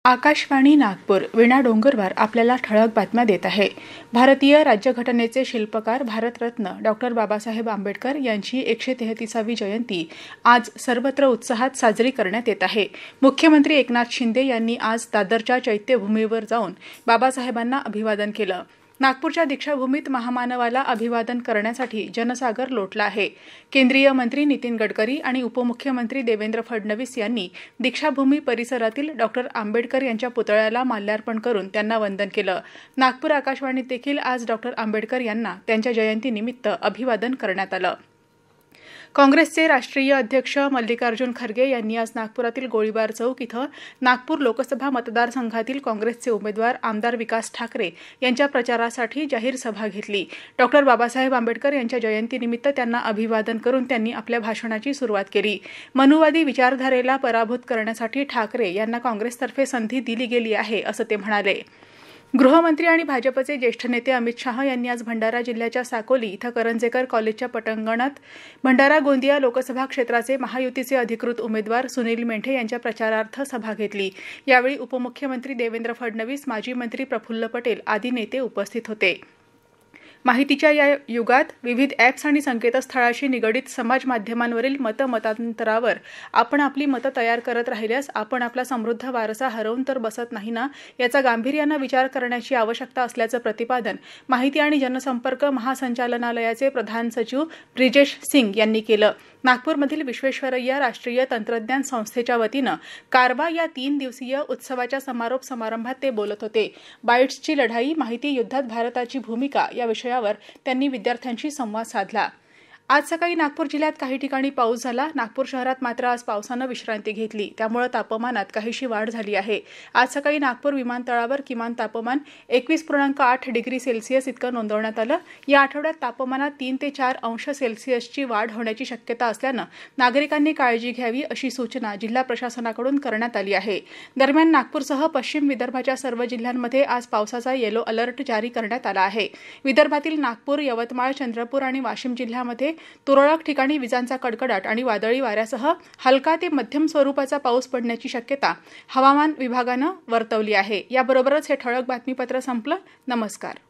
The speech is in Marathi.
आकाशवाणी नागपूर वीणा डोंगरवार आपल्याला ठळक बातम्या देत आहे। भारतीय राज्यघटनेचे शिल्पकार भारतरत्न डॉक्टर बाबासाहेब आंबेडकर यांची 133वी जयंती आज सर्वत्र उत्साहात साजरी करण्यात येत आहे। मुख्यमंत्री एकनाथ शिंदे यांनी आज दादरच्या चैत्यभूमीवर जाऊन बाबासाहेबांना अभिवादन केलं। नागपूरच्या दीक्षाभूमीत महामानवाला अभिवादन करण्यासाठी जनसागर लोटला आहे। केंद्रीय मंत्री नितीन गडकरी आणि उपमुख्यमंत्री देवेंद्र फडणवीस यांनी दीक्षाभूमी परिसरातील डॉक्टर आंबेडकर यांच्या पुतळ्याला माल्यार्पण करून त्यांना वंदन केलं। नागपूर आकाशवाणीत देखील आज डॉक्टर आंबेडकर यांना त्यांच्या जयंतीनिमित्त अभिवादन करण्यात आलं। काँग्रेसचे राष्ट्रीय अध्यक्ष मल्लिकार्जुन खरगे यांनी आज नागपुरातील गोळीबार चौक इथं नागपूर लोकसभा मतदारसंघातील काँग्रेसचे उमेदवार आमदार विकास ठाकरे यांच्या प्रचारासाठी जाहीर सभा घेतली। डॉक्टर बाबासाहेब आंबेडकर यांच्या जयंतीनिमित्त त्यांना अभिवादन करून त्यांनी आपल्या भाषणाची सुरुवात केली। मनुवादी विचारधारेला पराभूत करण्यासाठी ठाकरे यांना काँग्रेसतर्फे संधी दिली गेली आहे असं ते म्हणाले। गृहमंत्री आणि भाजपचे ज्येष्ठ नेते अमित शाह यांनी आज भंडारा जिल्ह्याच्या साकोली इथं करंजेकर कॉलेजच्या पटांगणात भंडारा गोंदिया लोकसभा क्षेत्राचे महायुतीचे अधिकृत उमेदवार सुनील मेंढे यांच्या प्रचारार्थ सभा घेतली। यावेळी उपमुख्यमंत्री देवेंद्र फडणवीस, माजी मंत्री प्रफुल्ल पटेल आदी नेते उपस्थित होते। माहितीच्या या युगात विविध ॲप्स आणि संकेतस्थळाशी निगडित समाज माध्यमांवरील मतांतरावर आपण आपली मतं तयार करत राहिल्यास आपण आपला समृद्ध वारसा हरवून तर बसत नाही ना, याचा गांभीर्यानं विचार करण्याची आवश्यकता असल्याचं प्रतिपादन माहिती आणि जनसंपर्क महासंचालनालयाचे प्रधान सचिव ब्रिजेश सिंग यांनी केलं। नागपूरमधील विश्वेश्वरय्या राष्ट्रीय तंत्रज्ञान संस्थेच्या वतीनं कारवा या 3 दिवसीय उत्सवाच्या समारोप समारंभात ते बोलत होते। बाईट्सची लढाई, माहिती युद्धात भारताची भूमिका या विषयावर त्यांनी विद्यार्थ्यांशी संवाद साधला। आज सकाळी नागपूर जिल्ह्यात काही ठिकाणी पाऊस झाला। नागपूर शहरात मात्र आज पावसानं विश्रांती घेतली, त्यामुळे तापमानात काहीशी वाढ झाली आहे। आज सकाळी नागपूर विमानतळावर किमान तापमान 21.8 डिग्री सेल्सिअस इतकं नोंदवण्यात आलं। या आठवड्यात तापमानात 3 ते 4 अंश सेल्सिअसची वाढ होण्याची शक्यता असल्यानं नागरिकांनी काळजी घ्यावी अशी सूचना जिल्हा प्रशासनाकडून करण्यात आली आहे। दरम्यान नागपूरसह पश्चिम विदर्भाच्या सर्व जिल्ह्यांमध्ये आज पावसाचा येलो अलर्ट जारी करण्यात आला आहे। विदर्भातील नागपूर, यवतमाळ, चंद्रपूर आणि वाशिम जिल्ह्यामध्ये तुरळक ठिकाणी विजांचा कडकडाट आणि वादळी वाऱ्यासह हलका ते मध्यम स्वरूपाचा पाऊस पडण्याची शक्यता हवामान विभागानं वर्तवली आहे। याबरोबरच हे ठळक बातमीपत्र संपलं। नमस्कार।